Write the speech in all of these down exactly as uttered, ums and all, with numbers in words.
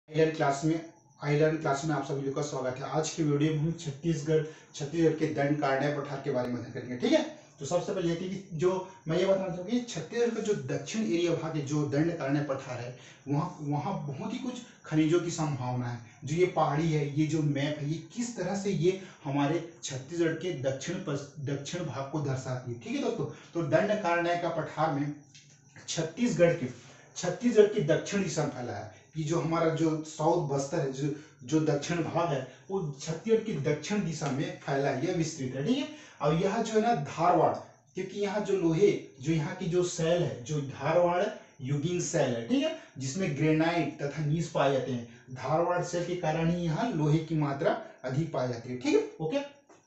Island class में island class में आप सभी लोग का स्वागत है। आज की वीडियो में हम छत्तीसगढ़ छत्तीसगढ़ के दंड कारण्य पठार के बारे में अध्ययन करेंगे। ठीक है, तो सबसे पहले ये कि जो मैं ये बताना चाहूँगा कि छत्तीसगढ़ का जो दक्षिण एरिया भाग है, जो दंड कारण्य पठार है, वहाँ वहाँ बहुत ही कुछ खनिजों की संभावना है। जो ये पहाड़ी है, ये जो मैप है, ये किस तरह से ये हमारे छत्तीसगढ़ के दक्षिण दक्षिण भाग को दर्शाती है। ठीक है दोस्तों, तो दंड कारण्य का पठार में छत्तीसगढ़ के छत्तीसगढ़ की दक्षिण दिशा में फैला है। ये जो हमारा जो साउथ बस्तर है, जो जो दक्षिण भाग है, वो छत्तीसगढ़ की दक्षिण दिशा में फैला है, यह विस्तृत है। ठीक है, और यह जो है ना धारवाड़, क्योंकि यहाँ जो लोहे, जो यहाँ की जो सैल है, जो धारवाड़ युगीन सैल है, ठीक है, जिसमें ग्रेनाइट तथा नीस पाए जाते हैं। धारवाड़ सैल के कारण ही यहाँ लोहे की मात्रा अधिक पाई जाती है। ठीक है, ओके।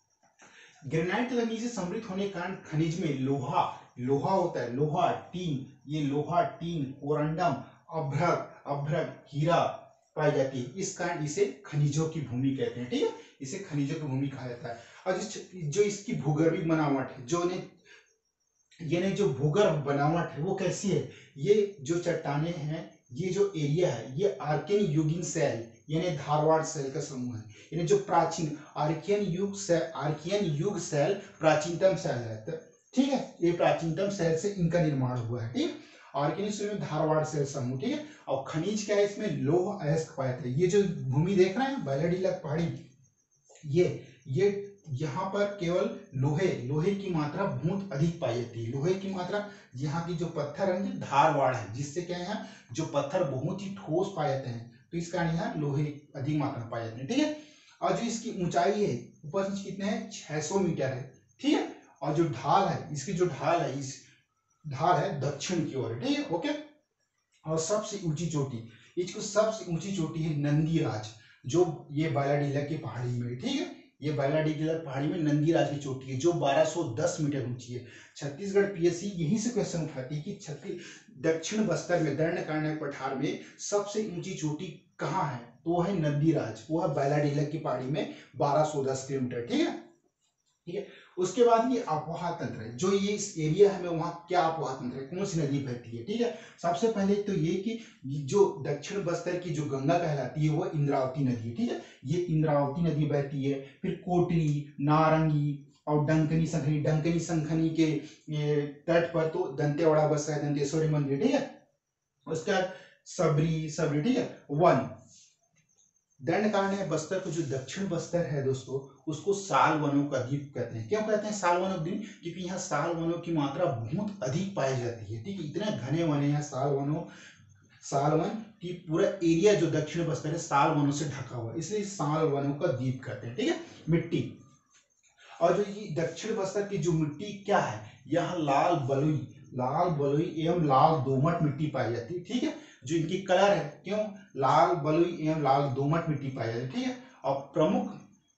ग्रेनाइट तथा नीस से समृद्ध होने के कारण खनिज में लोहा लोहा होता है, लोहा टीन, ये लोहा टीन कोरंडम अभ्रक अभ्रक हीरा पाई जाती है। इस कारण इसे खनिजों की भूमि कहते हैं। ठीक है, इसे खनिजों की भूमि कहा जाता है। और जो इसकी भूगर्भिक बनावट है, जो ने ये जो भूगर्भ बनावट है, वो कैसी है? ये जो चट्टाने हैं, ये जो एरिया है, ये आर्कियन युगीन सैल यानी धारवाड़ सैल का समूह है। यानी जो प्राचीन आर्कियन युग सैल आर्कियन युग सैल प्राचीनतम सैल है। ठीक है, ये प्राचीनतम सैल से इनका निर्माण हुआ है। ठीक है, आर्कियन सैल में धारवाड़ सैल समूह। ठीक है, और खनिज क्या है इसमें? लौह अयस्क पाए जाते हैं। ये जो भूमि देख रहे हैं बैलाडीला पहाड़ी, ये ये यहाँ पर केवल लोहे लोहे की मात्रा बहुत अधिक पाई जाती है। लोहे की मात्रा, यहाँ की जो पत्थर है धारवाड़ है, जिससे क्या है जो पत्थर बहुत ही ठोस पाए जाते हैं, तो इस कारण यहाँ लोहे अधिक मात्रा में पाए जाते हैं। ठीक है, और जो इसकी ऊंचाई है ऊपर से कितने है? छह सौ मीटर है। ठीक है, और जो ढाल है, इसकी जो ढाल है, इस ढाल है दक्षिण की ओर। ठीक है, ओके। और सबसे ऊंची चोटी, इसको सबसे ऊंची चोटी है नंदीराज, जो ये बालाडीला की पहाड़ी में। ठीक है, ये बालाडीला पहाड़ी में नंदीराज की चोटी है, जो बारह सौ दस मीटर ऊंची है। छत्तीसगढ़ पीएससी यहीं से क्वेश्चन उठाती है कि छत्तीस दक्षिण बस्तर में दंड कारण्य पठार में सबसे ऊंची चोटी कहाँ है? तो वो है नंदीराज, वो है बालाडीला की पहाड़ी में बारह सौ दस किलोमीटर। ठीक है, ठीक है। उसके बाद ये अफवाह तंत्र है, जो ये इस एरिया है में वहां क्या अफवाह तंत्र है, कौन सी नदी बहती है? ठीक है, सबसे पहले तो ये कि जो दक्षिण बस्तर की जो गंगा कहलाती है वो इंद्रावती नदी है। ठीक है, ये इंद्रावती नदी बहती है। फिर कोटरी, नारंगी और डंकनी संखनी डंकनी संखनी के तट पर तो दंतेवाड़ा बसा है, दंतेश्वरी मंदिर। ठीक है, उसके बाद सबरी सबरी ठीक है। वन दंड कारण्य बस्तर को जो दक्षिण बस्तर है दोस्तों, उसको साल वनों का द्वीप कहते हैं। क्यों कहते हैं साल वनों द्वीप? क्योंकि यहाँ साल वनों की मात्रा बहुत अधिक पाई जाती है। ठीक है, इतने घने वन है यहाँ साल वनों साल वन की पूरा एरिया जो दक्षिण बस्तर है साल वनों से ढका हुआ है, इसलिए साल वनों का द्वीप कहते हैं। ठीक है, मिट्टी, और जो ये दक्षिण बस्तर की जो मिट्टी क्या है, यहाँ लाल बलुई लाल बलुई एवं लाल दोमट मिट्टी पाई जाती है। ठीक है, जो इनकी कलर है, क्यों लाल बलुई एवं लाल दोमट मिट्टी पाई जाती है। ठीक है, और प्रमुख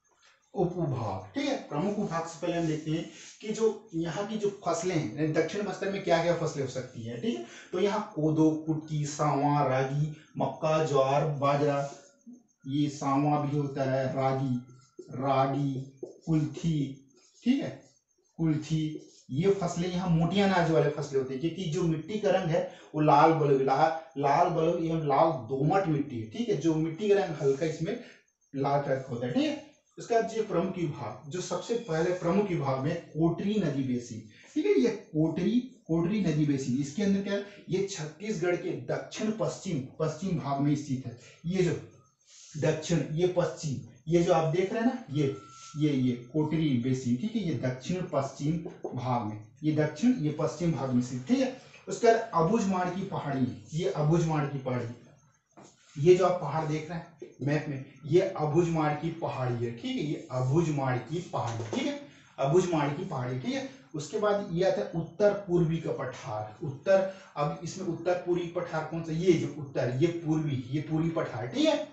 उपभाग, ठीक है, प्रमुख उपभाग से पहले हम देखते हैं कि जो यहाँ की जो फसलें हैं दक्षिण बस्तर में क्या क्या फसलें हो सकती हैं। ठीक है, तो यहाँ कोदो, कुटकी, सांवा, रागी, मक्का, ज्वार, बाजरा, ये सांवा भी होता है, रागी रागी कुल्थी, ठीक है, कुल्थी, ये फसलें यहाँ मोटी अनाज वाले फसलें होती है। क्योंकि जो मिट्टी का रंग है वो लाल बलुई लाल लाल बलुई एवं लाल दोमट मिट्टी है। ठीक है, जो मिट्टी का रंग हल्का इसमें लाल कलर होता है। ठीक है, उसका जो प्रमुख विभाग, जो सबसे पहले प्रमुख विभाग में कोटरी नदी बेसिन। ठीक है, ये कोटरी कोटरी नदी बेसिन, इसके अंदर क्या है? ये छत्तीसगढ़ के दक्षिण पश्चिम पश्चिम भाग में स्थित है। ये जो दक्षिण, ये पश्चिम, ये जो आप देख रहे हैं ना, ये ये ये कोटरी बेसिन। ठीक है, ये दक्षिण पश्चिम भाग में, ये दक्षिण ये पश्चिम भाग में स्थित। ठीक है, उसके बाद अबुझमाड़ की पहाड़ी, ये अबुझमाड़ की पहाड़ी, ये जो आप पहाड़ देख रहे हैं मैप में, ये अबुझमाड़ की पहाड़ी है। ठीक है, ये अबुझमाड़ की पहाड़ी। ठीक है, अबुझमाड़ की पहाड़ी। ठीक है, उसके बाद ये आता है उत्तर पूर्वी का पठार। उत्तर, अब इसमें उत्तर पूर्वी पठार कौन सा? ये जो उत्तर, ये पूर्वी, ये पूर्वी पठार। ठीक है,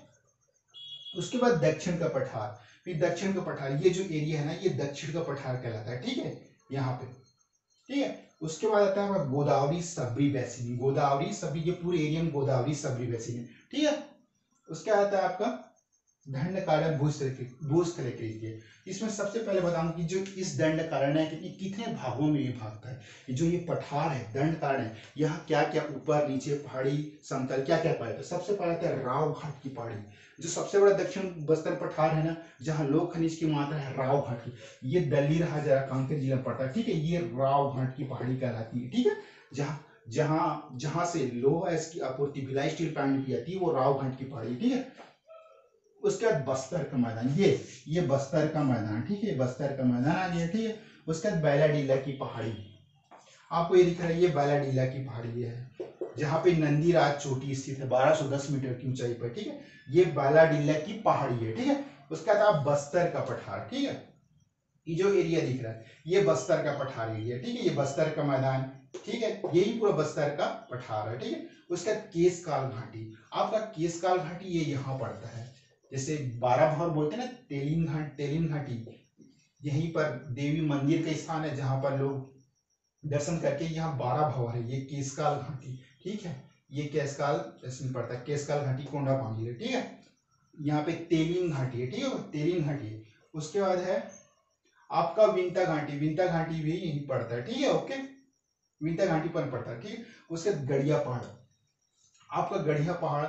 उसके बाद दक्षिण का पठार, फिर दक्षिण का पठार, ये जो एरिया है ना, ये दक्षिण का पठार कहलाता है। ठीक है, यहाँ पे। ठीक है, उसके बाद आता है गोदावरी सबरी बेसिन। गोदावरी सबरी, ये पूरे एरिया में गोदावरी सबरी बेसिन है। ठीक है, उसके आता है आपका दंडकारण्य भूस्थल भूस्थल कृत्य। इसमें सबसे पहले बताऊं कि जो इस दंडकारण्य के ये कितने भागों में विभागता है। जो ये पठार है दंडकारण्य, यह क्या क्या ऊपर नीचे पहाड़ी समतल क्या क्या पाया। तो सबसे पहले आता है राव घाट की पहाड़ी, जो सबसे बड़ा दक्षिण बस्तर पठार है ना, जहाँ लोह खनिज की मात्रा है राव घाट की, ये दल्ली राजा कांकेर जिला में पड़ता है। ठीक है, ये राव घाट की पहाड़ी कहलाती है। ठीक है, जहाँ जहाँ जहाँ से लोह अयस्क की आपूर्ति भिलाई स्टील प्लांट में की जाती है, वो राव घाट की पहाड़ी। ठीक है, उसके बाद बस्तर का मैदान, ये ये बस्तर का मैदान। ठीक है, बस्तर का मैदान आ गया। ठीक है, उसके बाद बैलाडीला की पहाड़ी, आपको ये दिख रहा है, ये बैलाडीला की पहाड़ी है, जहाँ पे नंदीराज चोटी स्थित है बारह सौ दस मीटर की ऊंचाई पर। ठीक है, ये बैलाडीला की पहाड़ी है। ठीक है, उसके बाद आप बस्तर का पठार। ठीक है, ये जो एरिया दिख रहा है ये बस्तर का पठार एरिया। ठीक है, ये बस्तर का मैदान। ठीक है, यही पूरा बस्तर का पठार है। ठीक है, उसके बाद केशकाल घाटी, आपका केशकाल घाटी ये यहाँ पड़ता है, जैसे बारह भंवर बोलते हैं ना, तेलिन घाट तेलिन घाटी, यहीं पर देवी मंदिर का स्थान है जहां पर लोग दर्शन करके, यहाँ बारह भंवर है, ये केशकाल घाटी। ठीक है, ये केशकाल इसमें पड़ता है, केशकाल घाटी कोंडा पांगी है। ठीक है, यहाँ पे तेलिन घाटी है। ठीक है, तेलिन घाटी है। उसके बाद है आपका विंता घाटी, विंता घाटी भी यहीं पड़ता है। ठीक है, ओके, विंता घाटी पर पड़ता है। ठीक है, उसके गड़िया पहाड़, आपका गड़िया पहाड़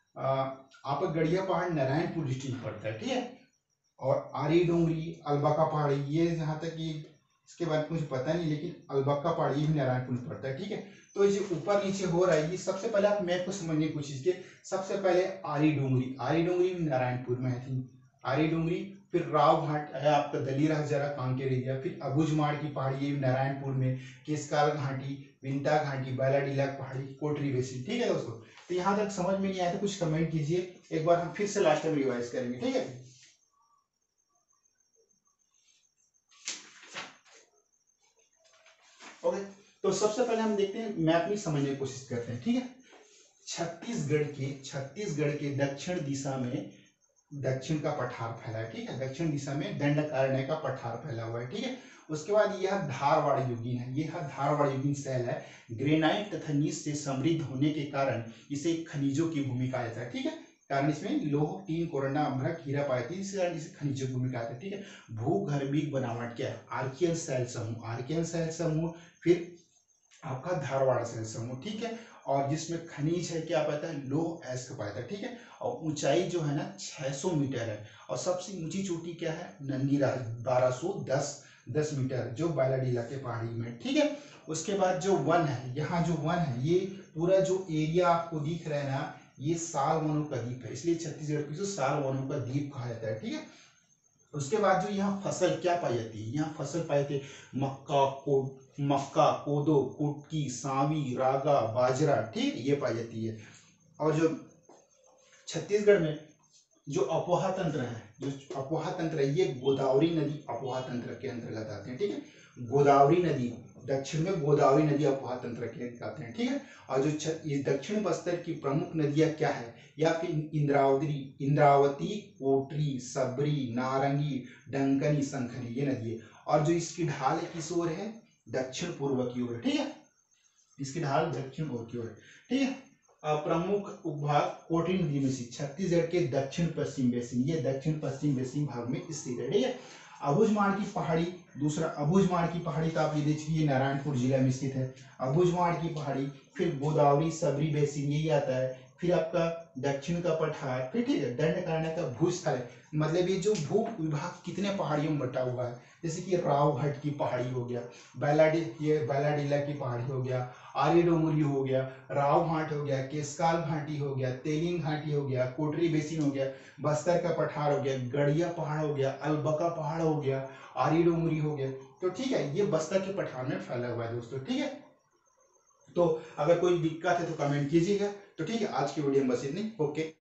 आपका गड़िया पहाड़ नारायणपुर डिस्ट्रिक्ट पड़ता है। ठीक है, और आरी डोंगरी अलबक्का पहाड़ी, ये जहाँ तक कि इसके बारे में मुझे पता नहीं, लेकिन अलबक्का पहाड़ी भी नारायणपुर में पड़ता है। ठीक है, तो ये ऊपर नीचे हो रहा है, ये सबसे पहले आप मैप को समझने की कोशिश कीजिए। सबसे पहले आरी डोंगरी, आरी डोंगरी भी नारायणपुर में है, आरी डोंगरी, फिर राव घाट है आपका दलीरा हजारा कांकेर एरिया, फिर अबुझमाड़ की पहाड़ी ये नारायणपुर में, केशकाल घाटी, विंता घाटी, बैलाडीला पहाड़ी, कोटरी बेसिन। ठीक है दोस्तों, तो यहाँ तक समझ में नहीं आया तो कुछ कमेंट कीजिए, एक बार हम फिर से लास्ट टाइम रिवाइज करेंगे। ठीक है, ओके, तो सबसे पहले हम देखते हैं, मैप में समझने की कोशिश करते हैं। ठीक है, छत्तीसगढ़ के छत्तीसगढ़ के दक्षिण दिशा में दक्षिण का पठार फैला है। ठीक है, दक्षिण दिशा में दंडकारण्य का पठार फैला हुआ है। ठीक है, उसके बाद यह धारवाड़ युगीन है, यह धारवाड़ युगीन शैल है, ग्रेनाइट तथा नीस से समृद्ध होने के कारण इसे खनिजों की भूमि कहा जाता है। ठीक है, कारण इसमें लोह, टीन, कोरंडा, अम्रक, हीरा पाए थे, इसी कारण इसे खनिजों की भूमि कहा जाता है। ठीक है, भूगर्भिक बनावट क्या है, आर्कियन शैल समूह, आर्कियन शैल समूह, फिर आपका धारवाड़ शैल समूह। ठीक है, और जिसमें खनिज है क्या पाता है, लोह अयस्क पाता है। ठीक है, और ऊंचाई जो है ना छह सौ मीटर है, और सबसे ऊंची चोटी क्या है, नंदीराज बारह सौ दस मीटर, जो बैलाडीला के पहाड़ी में। ठीक है, उसके बाद जो वन है, यहाँ जो वन है, ये पूरा जो एरिया आपको दिख रहा है ना, ये साल वनों का द्वीप है, इसलिए छत्तीसगढ़ को साल वनों का द्वीप कहा जाता है। ठीक है, उसके बाद जो यहाँ फसल क्या पाई जाती है, यहाँ फसल पाए थे मक्का, को मक्का, कोदो, कुटकी, सांवी, रागा, बाजरा। ठीक, ये पाई जाती है। और जो छत्तीसगढ़ में जो अपोहा तंत्र है, जो अपोहा तंत्र है, ये गोदावरी नदी अपोहा तंत्र के अंतर्गत आते हैं। ठीक है, गोदावरी नदी, दक्षिण में गोदावरी नदी अपोहा तंत्र के आते हैं। ठीक है, और जो ये दक्षिण बस्तर की प्रमुख नदियां क्या है, या फिर इंद्रावती इंद्रावती कोटरी, सबरी, नारंगी, डंकनी, संखनी, ये नदी है। और जो इसकी ढाल किस ओर है, दक्षिण पूर्व की ओर। ठीक है, इसकी ढाल दक्षिण ओर की ओर है। ठीक है, प्रमुख उपभाग कोटरी नदी में से छत्तीसगढ़ के दक्षिण पश्चिम बेसिन, ये दक्षिण पश्चिम बेसिन भाग में स्थित है। ठीक है, अबुझमाड़ की पहाड़ी, दूसरा अबुझमाड़ की पहाड़ी तो आप ये देखिए नारायणपुर जिला में स्थित है, अबुझमाड़ की पहाड़ी, फिर गोदावरी सबरी बेसिन यही आता है, फिर आपका दक्षिण का पठार, फिर ठीक है दंडकारण्य का भूस्थल है, मतलब ये जो भू विभाग कितने पहाड़ियों में बटा हुआ है, जैसे कि राव घाट की पहाड़ी हो गया, बैलाडी ये बैलाडीला की पहाड़ी हो गया, आरी डोंगरी हो गया, राव घाट हो गया, केशकाल घाटी हो गया, तेलिंग घाटी हो गया, कोटरी बेसिन हो गया, बस्तर का पठार हो गया, गड़िया पहाड़ हो गया, अलबका पहाड़ हो गया, आरी डोंगरी हो गया। तो ठीक है, ये बस्तर के पठार में फैला हुआ है दोस्तों। ठीक है, तो अगर कोई दिक्कत है तो कमेंट कीजिएगा। तो ठीक है, आज की वीडियो में बस इतनी। ओके।